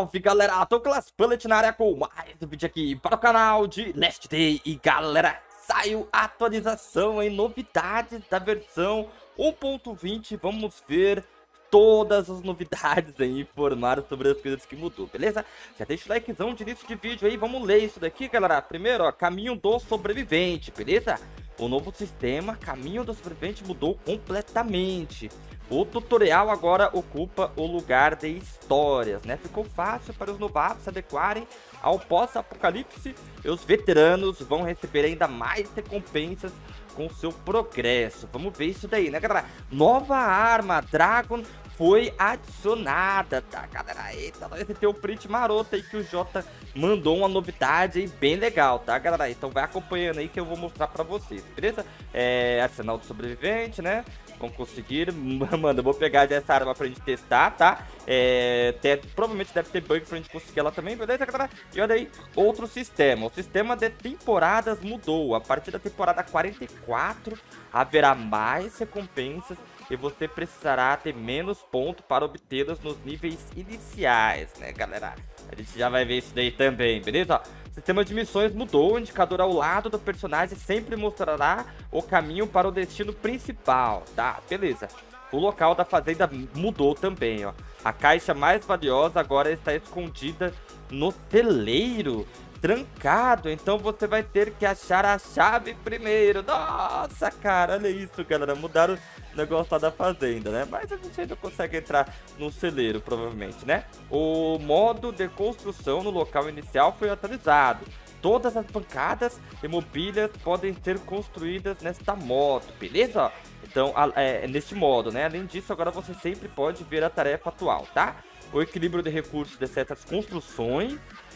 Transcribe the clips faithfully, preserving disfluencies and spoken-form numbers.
Salve galera, tô com as Bullet na área com mais um vídeo aqui para o canal de Last Day. E galera, saiu a atualização em novidades da versão um ponto vinte. Vamos ver todas as novidades aí, informar sobre as coisas que mudou, beleza? Já deixa o likezão de início de vídeo aí, vamos ler isso daqui galera. Primeiro ó, caminho do sobrevivente, beleza? O novo sistema, caminho do sobrevivente, mudou completamente. O tutorial agora ocupa o lugar de histórias, né? Ficou fácil para os novatos se adequarem ao pós-apocalipse. E os veteranos vão receber ainda mais recompensas com seu progresso. Vamos ver isso daí, né, galera? Nova arma, Dragon, foi adicionada, tá, galera? Eita, nós tem o print maroto aí que o Jota mandou uma novidade aí bem legal, tá, galera? Então vai acompanhando aí que eu vou mostrar pra vocês, beleza? É, arsenal do sobrevivente, né? Vamos conseguir, mano, eu vou pegar essa arma pra gente testar, tá? É, te, provavelmente deve ter bug pra gente conseguir ela também, beleza, galera? E olha aí, outro sistema. O sistema de temporadas mudou. A partir da temporada quarenta e quatro, haverá mais recompensas e você precisará ter menos pontos para obtê-las nos níveis iniciais, né, galera? A gente já vai ver isso daí também, beleza? O sistema de missões mudou, o indicador ao lado do personagem sempre mostrará o caminho para o destino principal, tá? Beleza. O local da fazenda mudou também, ó. A caixa mais valiosa agora está escondida no celeiro, trancado, então você vai ter que achar a chave primeiro. Nossa, cara, olha isso, galera. Mudaram o negócio lá da fazenda, né? Mas a gente ainda consegue entrar no celeiro, provavelmente, né? O modo de construção no local inicial foi atualizado. Todas as bancadas e mobílias podem ser construídas nesta moto, beleza? Então, é, neste modo, né? Além disso, agora você sempre pode ver a tarefa atual, tá? O equilíbrio de recursos de certas construções,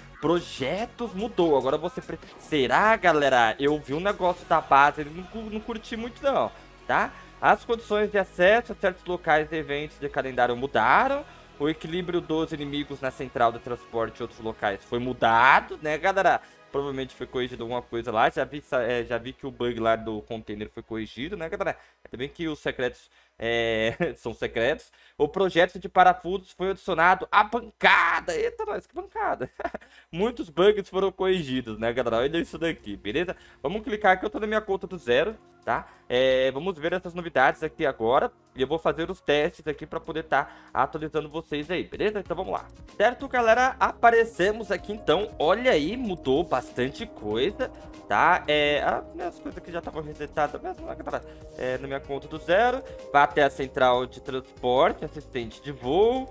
projetos mudou. Agora você... Pre... Será, galera? Eu vi um negócio da base, ele não, não curti muito não, tá? As condições de acesso a certos locais de eventos de calendário mudaram. O equilíbrio dos inimigos na central de transporte e outros locais foi mudado, né, galera? Provavelmente foi corrigido alguma coisa lá. Já vi, é, já vi que o bug lá do container foi corrigido, né, galera? Também que os secretos é, são secretos. O projeto de parafusos foi adicionado à bancada. Eita, nós, que bancada. Muitos bugs foram corrigidos, né, galera? Olha isso daqui, beleza? Vamos clicar aqui, eu tô na minha conta do zero, tá? É, vamos ver essas novidades aqui agora. E eu vou fazer os testes aqui pra poder estar tá atualizando vocês aí, beleza? Então vamos lá. Certo, galera? Aparecemos aqui então. Olha aí, mudou bastante coisa, tá? É, as coisas que já estavam resetadas mesmo, né, galera? É, na minha conta do zero. Vai até a central de transporte, assistente de voo,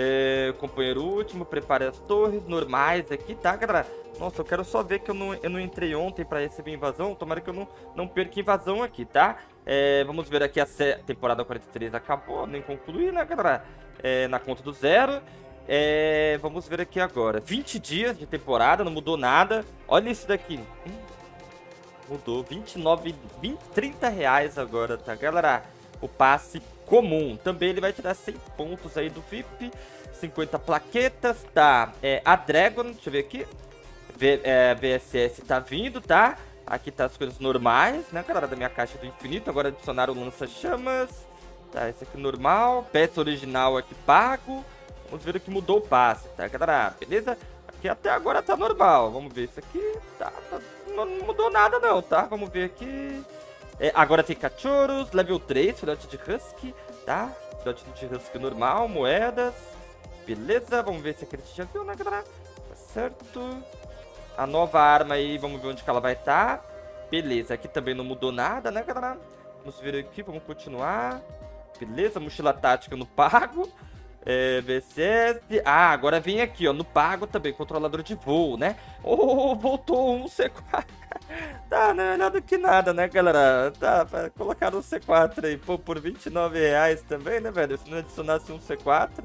é, companheiro último, prepare as torres normais aqui, tá, galera? Nossa, eu quero só ver que eu não, eu não entrei ontem pra receber invasão. Tomara que eu não, não perca invasão aqui, tá? É, vamos ver aqui, a temporada quarenta e três acabou, nem concluí, né, galera? É, na conta do zero. É, vamos ver aqui agora. vinte dias de temporada, não mudou nada. Olha isso daqui. Hum, mudou. vinte e nove, vinte, trinta reais agora, tá, galera? O passe comum. Também ele vai tirar cem pontos aí do V I P. cinquenta plaquetas, tá? É, a Dragon, deixa eu ver aqui. V, é, V S S tá vindo, tá? Aqui tá as coisas normais, né, galera, da minha caixa do infinito. Agora adicionaram o lança-chamas. Tá, esse aqui normal. Peça original aqui pago. Vamos ver o que mudou o passe, tá, galera? Beleza? Aqui até agora tá normal. Vamos ver isso aqui. Tá, tá, não mudou nada não, tá? Vamos ver aqui. É, agora tem cachorros, level três, filhote de husky, tá? Filhote de husky normal, moedas. Beleza, vamos ver se aqui a gente já viu, né, galera? Tá certo. A nova arma aí, vamos ver onde que ela vai estar. Tá. Beleza, aqui também não mudou nada, né, galera? Vamos ver aqui, vamos continuar. Beleza, mochila tática no pago. É, V C S. Ah, agora vem aqui, ó, no pago também, controlador de voo, né? Oh, voltou um C quatro. Tá, não é nada que nada, né, galera? Tá, colocaram um C quatro aí, pô, por vinte e nove reais também, né, velho? Se não adicionasse um C quatro.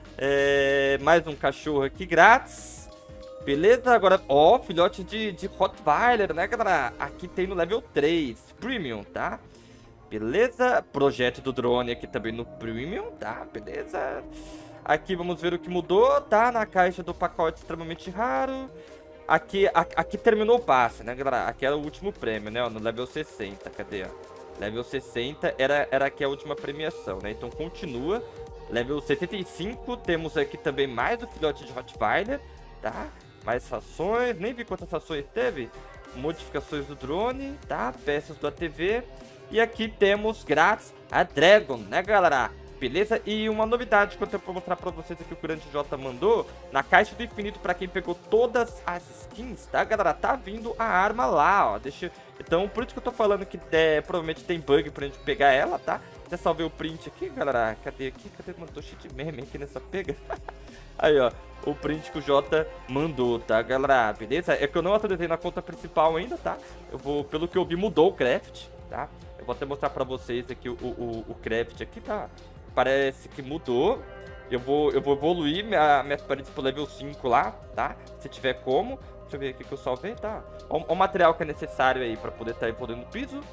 É, mais um cachorro aqui grátis. Beleza, agora, ó, filhote de, de Rottweiler, né, galera? Aqui tem no level três, Premium, tá? Beleza, projeto do drone aqui também no Premium, tá? Beleza. Aqui vamos ver o que mudou, tá? Na caixa do pacote extremamente raro. Aqui, a, aqui terminou o passe, né, galera? Aqui era o último prêmio, né, ó, no level sessenta, cadê, ó? Level sessenta era, era aqui a última premiação, né? Então continua, Level setenta e cinco, temos aqui também mais o filhote de Rottweiler, tá? Mais rações, nem vi quantas rações teve. Modificações do drone, tá? Peças do A T V. E aqui temos grátis a Dragon, né, galera? Beleza? E uma novidade que eu tenho pra mostrar pra vocês aqui, o Grande J mandou. Na caixa do infinito, pra quem pegou todas as skins, tá, galera? Tá vindo a arma lá, ó. Deixa... Então, por isso que eu tô falando que é, provavelmente tem bug pra gente pegar ela, tá? Já salvei o print aqui, galera. Cadê aqui? Cadê? Mano, tô cheio de meme aqui nessa pega. Aí, ó. O print que o Jota mandou, tá, galera? Beleza? É que eu não atualizei na conta principal ainda, tá? Eu vou, pelo que eu vi, mudou o craft, tá? Eu vou até mostrar pra vocês aqui o, o, o craft aqui, tá? Parece que mudou. Eu vou, eu vou evoluir minha, minhas paredes pro level cinco lá, tá? Se tiver como. Deixa eu ver aqui que eu salvei, tá? Olha o material que é necessário aí pra poder estar tá evoluindo o piso.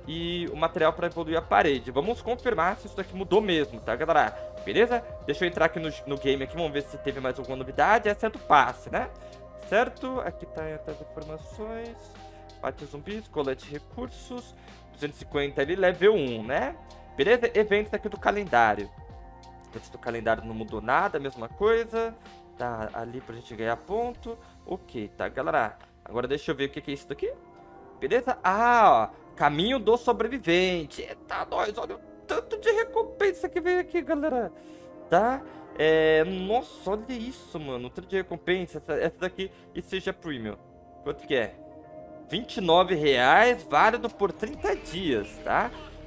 E o material pra evoluir a parede. Vamos confirmar se isso daqui mudou mesmo, tá, galera? Beleza? Deixa eu entrar aqui no, no game aqui. Vamos ver se teve mais alguma novidade. Essa é do passe, né? Certo? Aqui tá as informações. Bate zumbis, colete recursos. duzentos e cinquenta ali, level um, né? Beleza? Eventos aqui do calendário. Eventos do calendário não mudou nada, mesma coisa. Tá ali pra gente ganhar ponto. Ok, tá, galera? Agora deixa eu ver o que, que é isso daqui. Beleza? Ah, ó. Caminho do sobrevivente. Eita, nós, olha o tanto de recompensa que veio aqui, galera. Tá? É... Nossa, olha isso, mano. O tanto de recompensa. Essa, essa daqui e seja premium. Quanto que é? vinte e nove reais, válido por trinta dias, tá?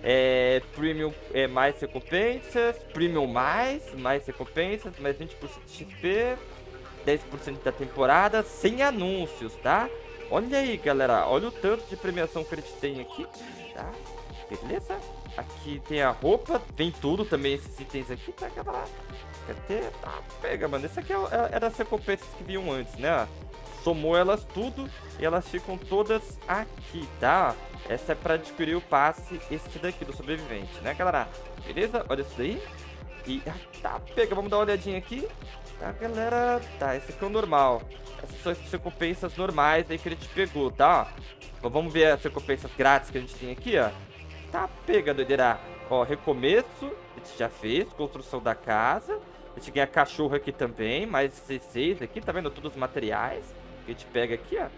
É, premium é mais recompensas, premium mais, mais recompensas, mais vinte por cento de X P, dez por cento da temporada, sem anúncios, tá? Olha aí, galera, olha o tanto de premiação que a gente tem aqui, tá? Beleza? Aqui tem a roupa, vem tudo também, esses itens aqui, tá, galera? Cadê? Tá, pega, mano, esse aqui é, era as recompensas que vinham antes, né? Somou elas tudo e elas ficam todas aqui, tá? Essa é pra adquirir o passe, este daqui do sobrevivente, né, galera? Beleza? Olha isso daí. E, ah, tá, pega, vamos dar uma olhadinha aqui. Tá, galera? Tá, esse aqui é o normal. Essas são as recompensas normais aí que a gente pegou, tá? Ó, vamos ver as recompensas grátis que a gente tem aqui, ó. Tá, pega, doideira. Ó, recomeço, a gente já fez, construção da casa. A gente ganha cachorro aqui também, mais dezesseis aqui, tá vendo? Todos os materiais que a gente pega aqui, ó.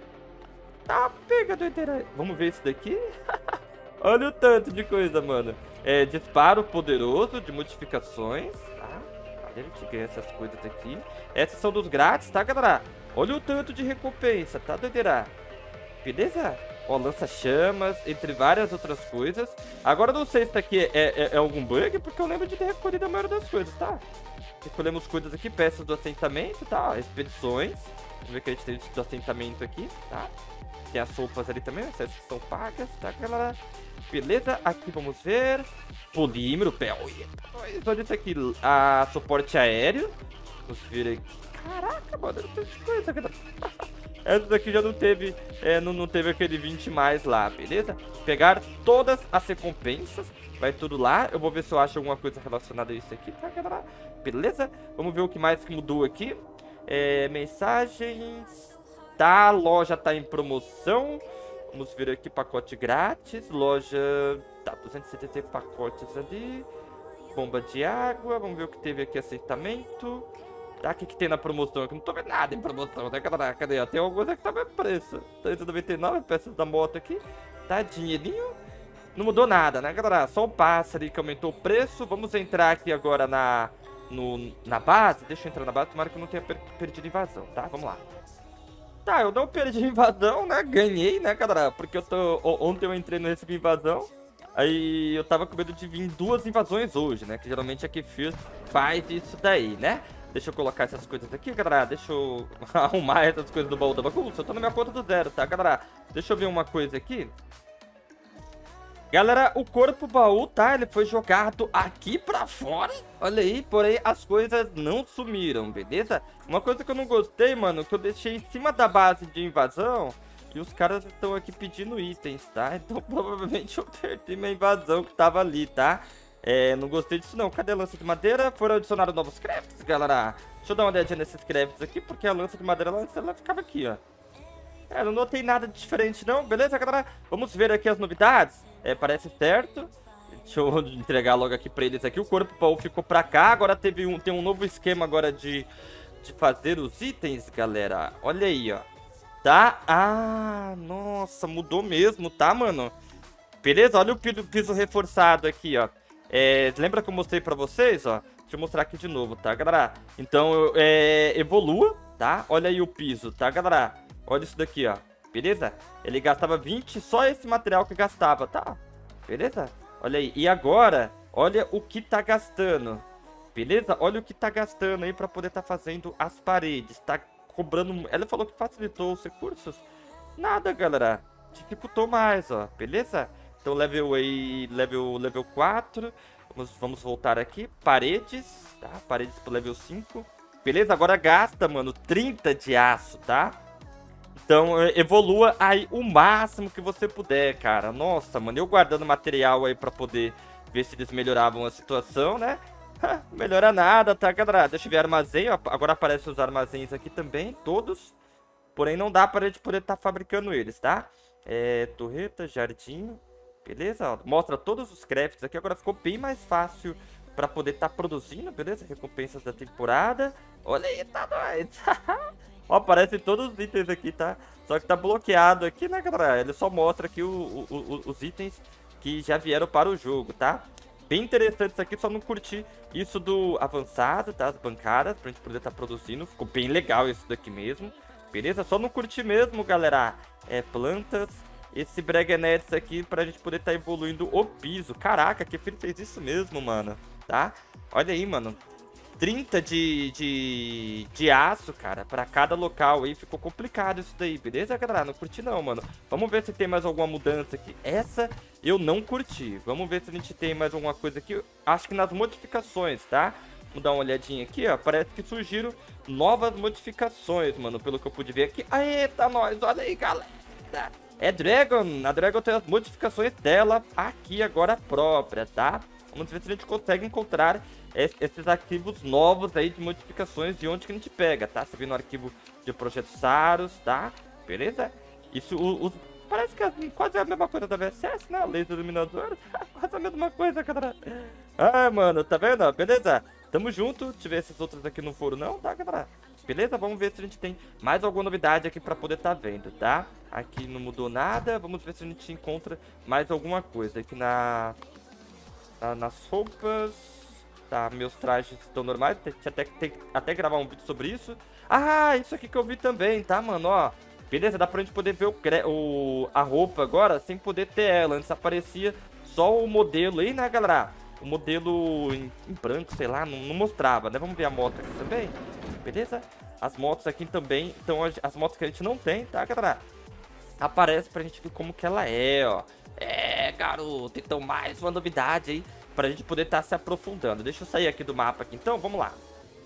Tá, pega, doideira. Vamos ver isso daqui. Olha o tanto de coisa, mano. É, disparo poderoso de modificações, tá? A gente ganha essas coisas aqui. Essas são dos grátis, tá, galera? Olha o tanto de recompensa, tá, doideira? Beleza? Ó, lança-chamas, entre várias outras coisas. Agora eu não sei se isso aqui é, é, é algum bug, porque eu lembro de ter recolhido a maioria das coisas, tá? Recolhemos coisas aqui, peças do assentamento, tá? Expedições. Vamos ver o que a gente tem do assentamento aqui, tá? Tem as roupas ali também, essas são pagas, tá, galera? Beleza, aqui vamos ver. Polímero, pé. Olha isso aqui, a suporte aéreo. Vamos ver aqui. Caraca, mano, não tem coisa, galera. Essa daqui já não teve, é, não, não teve aquele vinte mais lá, beleza? Pegar todas as recompensas, vai tudo lá. Eu vou ver se eu acho alguma coisa relacionada a isso aqui, tá, galera? Beleza? Vamos ver o que mais que mudou aqui. É, mensagens. Tá, a loja tá em promoção. Vamos ver aqui, pacote grátis. Loja, tá, duzentos e setenta pacotes ali. Bomba de água, vamos ver o que teve aqui, assentamento. Tá, o que, que tem na promoção? Eu não tô vendo nada em promoção, né, galera? Cadê? Tem alguma que tá mais preço. trezentos e noventa e nove peças da moto aqui. Tá, dinheirinho. Não mudou nada, né, galera? Só o passe ali que aumentou o preço. Vamos entrar aqui agora na, no, na base. Deixa eu entrar na base, tomara que eu não tenha per perdido invasão, tá? Vamos lá. Tá, eu não perdi invasão, né? Ganhei, né, galera? Porque eu tô... Ontem eu entrei no recebi invasão. Aí eu tava com medo de vir duas invasões hoje, né? Que geralmente a Kefir faz isso daí, né? Deixa eu colocar essas coisas aqui, galera. Deixa eu arrumar essas coisas do baú da bagunça. Eu tô na minha conta do zero, tá, galera? Deixa eu ver uma coisa aqui. Galera, o corpo baú, tá? Ele foi jogado aqui pra fora. Olha aí, porém as coisas não sumiram, beleza? Uma coisa que eu não gostei, mano, que eu deixei em cima da base de invasão. E os caras estão aqui pedindo itens, tá? Então provavelmente eu perdi minha invasão que tava ali, tá? É, não gostei disso não. Cadê a lança de madeira? Foram adicionados novos crafts, galera. Deixa eu dar uma olhadinha nesses crafts aqui, porque a lança de madeira ela, ela ficava aqui, ó. É, não notei nada de diferente não, beleza, galera? Vamos ver aqui as novidades. É, parece certo. Deixa eu entregar logo aqui pra eles aqui. O corpo baú ficou pra cá. Agora teve um, tem um novo esquema agora de, de fazer os itens, galera. Olha aí, ó. Tá? Ah, nossa, mudou mesmo, tá, mano? Beleza? Olha o piso, piso reforçado aqui, ó. É, lembra que eu mostrei pra vocês, ó? Deixa eu mostrar aqui de novo, tá, galera? Então, é, evolua, tá? Olha aí o piso, tá, galera? Olha isso daqui, ó. Beleza? Ele gastava vinte, só esse material que gastava, tá? Beleza? Olha aí. E agora, olha o que tá gastando. Beleza? Olha o que tá gastando aí pra poder tá fazendo as paredes. Tá cobrando... Ela falou que facilitou os recursos. Nada, galera. Dificultou mais, ó. Beleza? Então, level aí... Level, level quatro. Vamos, vamos voltar aqui. Paredes, tá? Paredes pro level cinco. Beleza? Agora gasta, mano, trinta de aço, tá? Então, evolua aí o máximo que você puder, cara. Nossa, mano, eu guardando material aí pra poder ver se eles melhoravam a situação, né? Melhora nada, tá, galera? Deixa eu ver armazém, ó. Agora aparecem os armazéns aqui também, todos. Porém, não dá pra gente poder estar tá fabricando eles, tá? É, torreta, jardim, beleza? Ó, mostra todos os crafts aqui. Agora ficou bem mais fácil pra poder estar tá produzindo, beleza? Recompensas da temporada. Olha aí, tá doido. Ó, aparecem todos os itens aqui, tá? Só que tá bloqueado aqui, né, galera? Ele só mostra aqui o, o, o, os itens que já vieram para o jogo, tá? Bem interessante isso aqui, só não curti isso do avançado, tá? As bancadas, pra gente poder estar tá produzindo. Ficou bem legal isso daqui mesmo. Beleza? Só não curti mesmo, galera. É, plantas. Esse Bregenets aqui pra gente poder estar tá evoluindo o piso. Caraca, que ele fez isso mesmo, mano. Tá? Olha aí, mano. trinta de, de, de aço, cara, pra cada local aí. Ficou complicado isso daí, beleza, galera? Não curti não, mano. Vamos ver se tem mais alguma mudança aqui. Essa eu não curti. Vamos ver se a gente tem mais alguma coisa aqui. Acho que nas modificações, tá? Vamos dar uma olhadinha aqui, ó. Parece que surgiram novas modificações, mano, pelo que eu pude ver aqui. Eita, nós, olha aí, galera. É Dragon. A Dragon tem as modificações dela aqui agora própria, tá? Vamos ver se a gente consegue encontrar esses arquivos novos aí de modificações de onde que a gente pega, tá? Você vê no arquivo de projetos Saros, tá? Beleza? Isso, o, o, parece que é quase a mesma coisa da V S S, né? Laser iluminador, quase a mesma coisa, galera. Ah, mano, tá vendo? Beleza? Tamo junto. Deixa eu ver se esses outros aqui não foram, não, tá, galera? Beleza? Vamos ver se a gente tem mais alguma novidade aqui pra poder tá vendo, tá? Aqui não mudou nada. Vamos ver se a gente encontra mais alguma coisa aqui na... na nas roupas... Tá, meus trajes estão normais, tem que até, tem, até gravar um vídeo sobre isso. Ah, isso aqui que eu vi também, tá, mano, ó. Beleza, dá pra gente poder ver o, o, a roupa agora sem poder ter ela. Antes aparecia só o modelo aí, né, galera? O modelo em, em branco, sei lá, não, não mostrava, né? Vamos ver a moto aqui também, beleza? As motos aqui também, então as motos que a gente não tem, tá, galera? Aparece pra gente ver como que ela é, ó. É, garoto, então mais uma novidade aí pra gente poder estar tá se aprofundando. Deixa eu sair aqui do mapa aqui, então, vamos lá.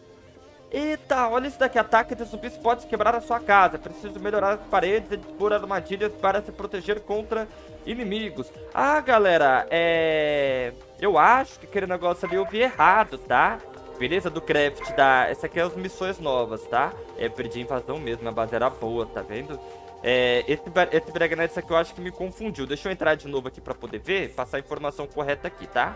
Eita, olha isso daqui. Ataque de zumbis pode quebrar a sua casa. Preciso melhorar as paredes e dispor armadilhas para se proteger contra inimigos. Ah, galera, é... eu acho que aquele negócio ali eu vi errado, tá? Beleza, do craft da... Essa aqui é as missões novas, tá? É, perdi a invasão mesmo, a base era boa, tá vendo? É, esse, esse Bregenets aqui eu acho que me confundiu. Deixa eu entrar de novo aqui pra poder ver, passar a informação correta aqui, tá?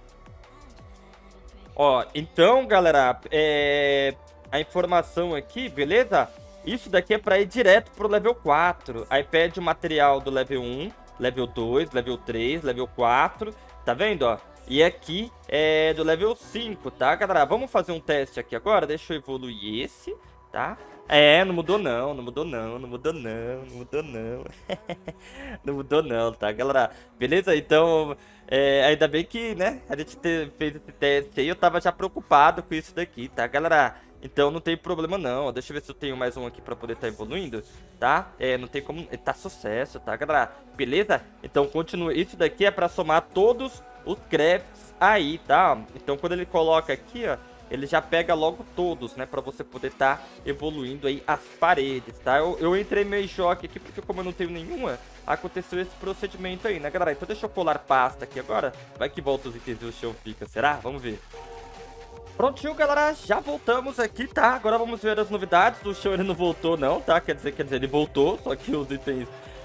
Ó, então, galera, é... a informação aqui, beleza? Isso daqui é pra ir direto pro level quatro. Aí pede o material do level um, level dois, level três, level quatro. Tá vendo, ó? E aqui é do level cinco, tá, galera? Vamos fazer um teste aqui agora. Deixa eu evoluir esse, tá? É, não mudou não, não mudou não, não mudou não, não mudou não. Não mudou não, tá, galera? Beleza? Então, é, ainda bem que, né, a gente te, fez esse teste aí. Eu tava já preocupado com isso daqui, tá, galera? Então não tem problema não. Deixa eu ver se eu tenho mais um aqui pra poder estar tá evoluindo, tá? É, não tem como... Tá sucesso, tá, galera? Beleza? Então continua. Isso daqui é pra somar todos os crafts aí, tá? Então quando ele coloca aqui, ó, ele já pega logo todos, né? Pra você poder estar tá evoluindo aí as paredes, tá? Eu, eu entrei meio em choque aqui, porque como eu não tenho nenhuma, aconteceu esse procedimento aí, né, galera? Então deixa eu colar pasta aqui agora. Vai que volta os itens e o chão fica, será? Vamos ver. Prontinho, galera, já voltamos aqui, tá? Agora vamos ver as novidades. O chão ele não voltou não, tá? Quer dizer, quer dizer, ele voltou, só que os itens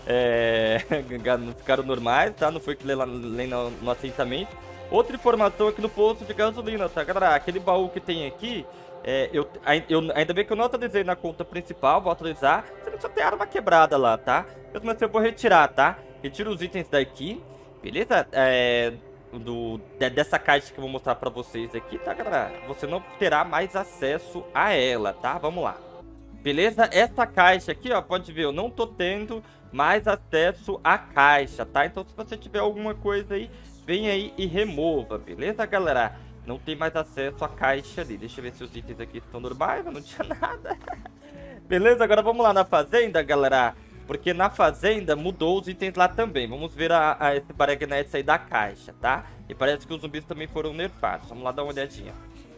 é, não ficaram normais, tá? Não foi que lá no, no assentamento. Outra informação aqui no posto de gasolina, tá, galera? Aquele baú que tem aqui, é, eu, eu, ainda bem que eu não atualizei na conta principal, vou atualizar. Você não precisa ter arma quebrada lá, tá? Mesmo assim eu vou retirar, tá? Retiro os itens daqui, beleza? É, do, de, dessa caixa que eu vou mostrar pra vocês aqui, tá, galera? Você não terá mais acesso a ela, tá? Vamos lá. Beleza? Essa caixa aqui, ó, pode ver, eu não tô tendo mais acesso à caixa, tá? Então se você tiver alguma coisa aí, vem aí e remova, beleza, galera? Não tem mais acesso à caixa ali. Deixa eu ver se os itens aqui estão normais, não tinha nada. Beleza? Agora vamos lá na fazenda, galera. Porque na fazenda mudou os itens lá também. Vamos ver a, a, esse Baregnete sair da caixa, tá? E parece que os zumbis também foram nerfados. Vamos lá dar uma olhadinha.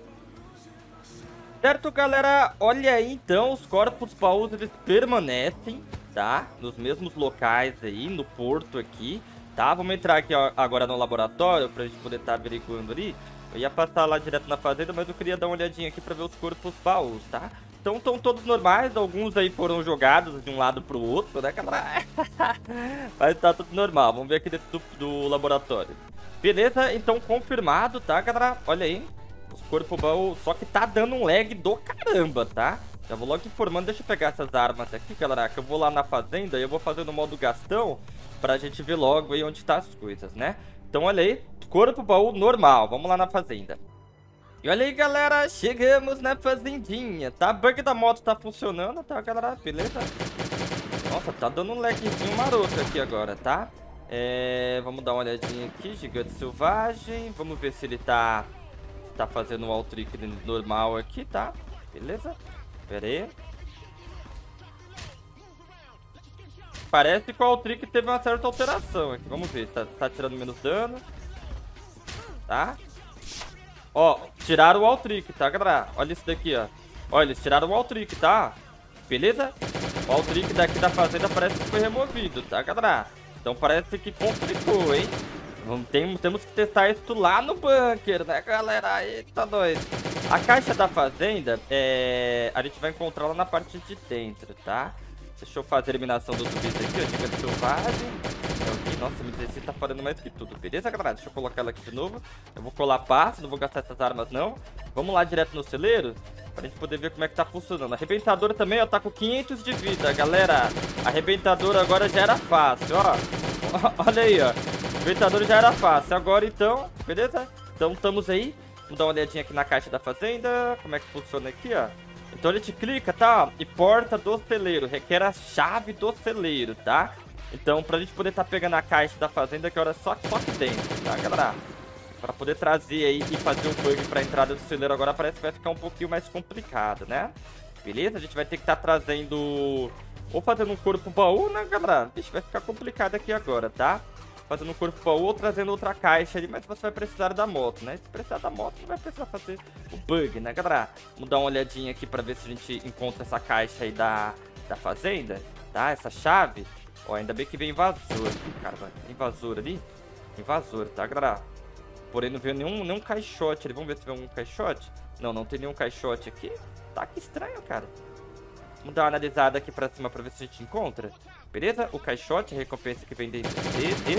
Certo, galera? Olha aí, então, os corpos baús, eles permanecem, tá? Nos mesmos locais aí, no porto aqui, tá? Vamos entrar aqui ó, agora no laboratório pra gente poder estar averiguando ali. Eu ia passar lá direto na fazenda, mas eu queria dar uma olhadinha aqui pra ver os corpos baús, tá? Então estão todos normais, alguns aí foram jogados de um lado pro outro, né, galera? Mas tá tudo normal, vamos ver aqui dentro do, do laboratório. Beleza, então confirmado, tá, galera? Olha aí, os corpos baús, só que tá dando um lag do caramba, tá? Já vou logo informando, deixa eu pegar essas armas aqui, galera, que eu vou lá na fazenda e eu vou fazer no modo Gastão pra gente ver logo aí onde tá as coisas, né? Então olha aí, corpo baú normal, vamos lá na fazenda. E olha aí, galera, chegamos na fazendinha, tá? Bug da moto tá funcionando, tá, galera? Beleza? Nossa, tá dando um lagzinho maroto aqui agora, tá? É, vamos dar uma olhadinha aqui, gigante selvagem. Vamos ver se ele tá, tá fazendo um all-trick normal aqui, tá? Beleza? Pera aí. Parece que o all-trick teve uma certa alteração aqui. Vamos ver, tá, tá tirando menos dano. Tá? Ó, tiraram o all-trick, tá, galera? Olha isso daqui, ó. Olha, eles tiraram o all-trick, tá? Beleza? O all-trick daqui da fazenda parece que foi removido, tá, galera? Então parece que complicou, hein? Vamos, tem, temos que testar isso lá no bunker, né, galera? Eita, dois. A caixa da fazenda, é... a gente vai encontrar lá na parte de dentro, tá? Deixa eu fazer a eliminação dos zumbis aqui, ó. Dica de selvagem. Aqui, nossa, M dezesseis tá falando mais que tudo, beleza, galera? Deixa eu colocar ela aqui de novo. Eu vou colar passo, não vou gastar essas armas, não. Vamos lá direto no celeiro, pra gente poder ver como é que tá funcionando. A arrebentadora também, ó, tá com quinhentos de vida, galera. A arrebentadora agora já era fácil, ó. Olha aí, ó. A arrebentadora já era fácil. Agora, então, beleza? Então, estamos aí. Vamos dar uma olhadinha aqui na caixa da fazenda. Como é que funciona aqui, ó. Então a gente clica, tá? E porta do celeiro. Requer a chave do celeiro, tá? Então, pra gente poder tá pegando a caixa da fazenda, que agora é só, só aqui dentro, tá, galera? Pra poder trazer aí e fazer um bug pra entrada do celeiro agora parece que vai ficar um pouquinho mais complicado, né? Beleza? A gente vai ter que estar tá trazendo... Ou fazendo um corpo baú, né, galera? Vixe, vai ficar complicado aqui agora, tá? Fazendo um corpo baú ou trazendo outra caixa ali, mas você vai precisar da moto, né? Se precisar da moto, você vai precisar fazer o bug, né, galera? Vamos dar uma olhadinha aqui pra ver se a gente encontra essa caixa aí da, da fazenda, tá? Essa chave. Ó, ainda bem que vem invasor aqui, cara. Tem invasor ali? Invasor, tá, galera? Porém, não veio nenhum, nenhum caixote ali. Vamos ver se vem um caixote. Não, não tem nenhum caixote aqui. Tá, que estranho, cara. Vamos dar uma analisada aqui pra cima pra ver se a gente encontra. Beleza? O caixote, a recompensa que vem dentro dele.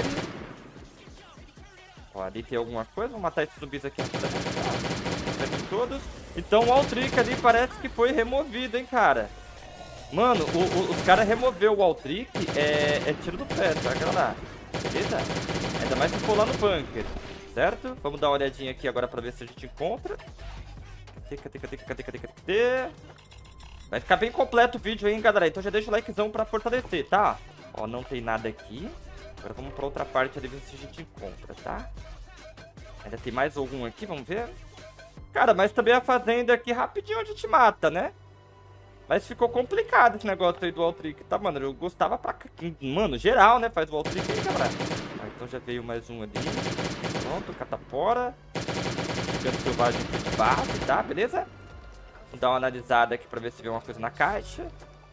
Ó, ali tem alguma coisa. Vamos matar esses zumbis aqui. Aqui todos. Então o all-trick ali parece que foi removido, hein, cara. Mano, o, o, os caras removeu o all-trick. É, é tiro do pé, tá, galera? Beleza? Ainda mais se for lá no bunker. Certo? Vamos dar uma olhadinha aqui agora pra ver se a gente encontra. Cadê, cadê, cadê, cadê, cadê, cadê? Vai ficar bem completo o vídeo aí, hein, galera? Então já deixa o likezão pra fortalecer, tá? Ó, não tem nada aqui. Agora vamos pra outra parte ali ver se a gente encontra, tá? Ainda tem mais algum aqui, vamos ver. Cara, mas também a fazenda aqui rapidinho a gente mata, né? Mas ficou complicado esse negócio aí do all-trick, tá, mano? Eu gostava pra... Mano, geral, né? Faz o all-trick aí, galera. Ah, então já veio mais um ali. Pronto, catapora. Gigante selvagem aqui de base, tá? Beleza? Vamos dar uma analisada aqui pra ver se vê uma coisa na caixa.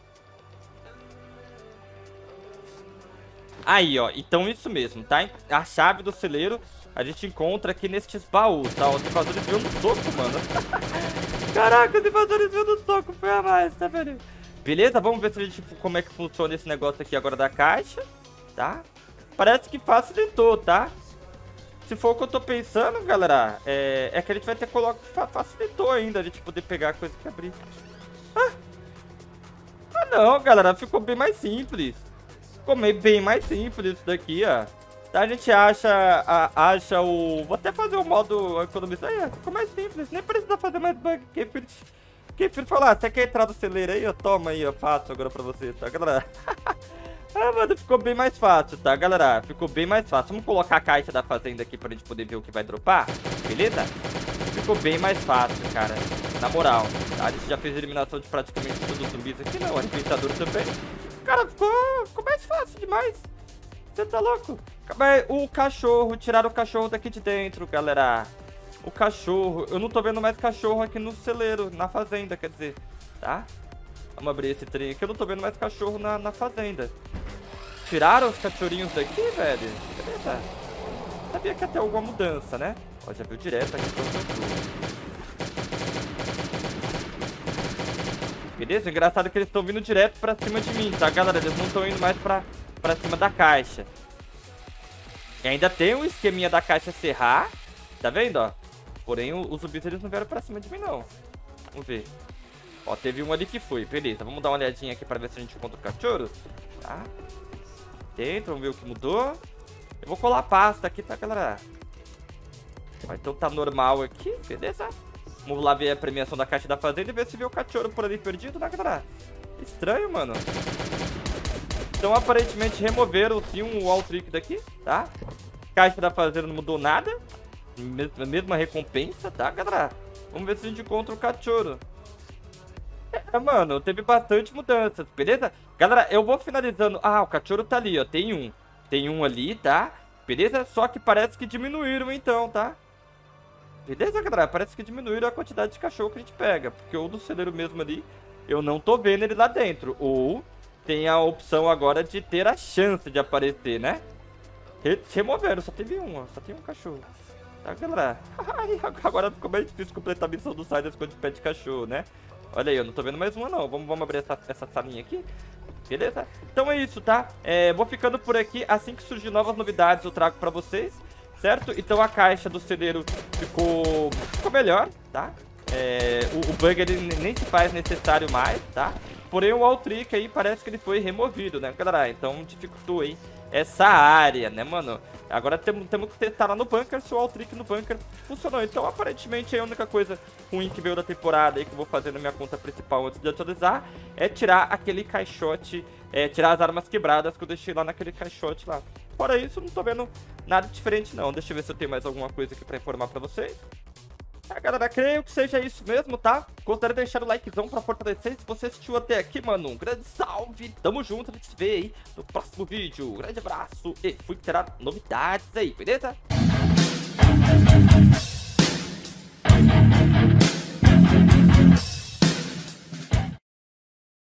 Aí, ó. Então isso mesmo, tá? A chave do celeiro a gente encontra aqui nestes baús, tá? Os invasores viram no soco, mano. Caraca, os invasores viram no soco. Foi a mais, tá vendo? Beleza? Vamos ver se a gente, tipo, como é que funciona esse negócio aqui agora da caixa, tá? Parece que facilitou, tá? Se for o que eu tô pensando, galera, é, é que a gente vai ter que colocar... Facilitou ainda a gente poder pegar a coisa que abrir. Ah, ah não, galera, ficou bem mais simples. Ficou meio bem mais simples isso daqui, ó. Tá, a gente acha, a, acha o... Vou até fazer o modo economista. Aí, ó, ficou mais simples. Nem precisa fazer mais bug. Quem filho, quem filho falar, você quer entrar no celeiro aí? Ó, toma aí, ó, faço agora pra você, tá, galera? Ah, mano, ficou bem mais fácil, tá, galera? Ficou bem mais fácil. Vamos colocar a caixa da fazenda aqui pra gente poder ver o que vai dropar, beleza? Ficou bem mais fácil, cara. Na moral, tá? A gente já fez a eliminação de praticamente todos os zumbis aqui, não. Arrebentador também. Cara, ficou, ficou mais fácil demais. Você tá louco? O cachorro, tiraram o cachorro daqui de dentro, galera. O cachorro, eu não tô vendo mais cachorro aqui no celeiro, na fazenda, quer dizer, tá? Vamos abrir esse trem aqui, eu não tô vendo mais cachorro na, na fazenda. Tiraram os cachorrinhos daqui, velho? Beleza. Sabia que ia ter alguma mudança, né? Ó, já viu direto aqui pro beleza? Engraçado que eles estão vindo direto pra cima de mim, tá, galera? Eles não estão indo mais pra, pra cima da caixa. E ainda tem um esqueminha da caixa serrar. Tá vendo, ó? Porém, os zumbis eles não vieram pra cima de mim, não. Vamos ver. Ó, teve um ali que foi. Beleza, vamos dar uma olhadinha aqui pra ver se a gente encontra o cachorro. Tá? Dentro, vamos ver o que mudou. Eu vou colar a pasta aqui, tá, galera? Ó, então tá normal aqui, beleza? Vamos lá ver a premiação da caixa da fazenda e ver se vê o cachorro por ali perdido, né, galera? Estranho, mano. Então, aparentemente, removeram sim um wall trick daqui, tá? Caixa da fazenda não mudou nada. Mesma, mesma recompensa, tá, galera? Vamos ver se a gente encontra o cachorro. É, mano, teve bastante mudanças, beleza? Galera, eu vou finalizando. Ah, o cachorro tá ali, ó. Tem um. Tem um ali, tá? Beleza? Só que parece que diminuíram, então, tá? Beleza, galera? Parece que diminuíram a quantidade de cachorro que a gente pega. Porque o do celeiro mesmo ali, eu não tô vendo ele lá dentro. Ou tem a opção agora de ter a chance de aparecer, né? Re removeram, só teve um, ó. Só tem um cachorro. Tá, galera? Agora ficou bem difícil completar a missão do Siders quando pede cachorro, né? Olha aí, eu não tô vendo mais uma, não. Vamos, vamos abrir essa, essa salinha aqui. Beleza? Então é isso, tá? É, vou ficando por aqui. Assim que surgir novas novidades, eu trago pra vocês. Certo? Então a caixa do celeiro ficou, ficou melhor, tá? É, o, o bug ele nem se faz necessário mais, tá? Porém o wall trick aí parece que ele foi removido, né, galera? Então dificultou aí essa área, né, mano? Agora temos, temos que testar lá no bunker se o wall trick no bunker funcionou. Então aparentemente a única coisa ruim que veio da temporada aí que eu vou fazer na minha conta principal antes de atualizar é tirar aquele caixote, é, tirar as armas quebradas que eu deixei lá naquele caixote lá. Fora isso, não tô vendo nada diferente não. Deixa eu ver se eu tenho mais alguma coisa aqui pra informar pra vocês. Ah, galera, creio que seja isso mesmo, tá? Gostaria de deixar o likezão pra fortalecer. Se você assistiu até aqui, mano, um grande salve. Tamo junto, a gente se vê aí no próximo vídeo. Um grande abraço e fui que terá novidades aí, beleza?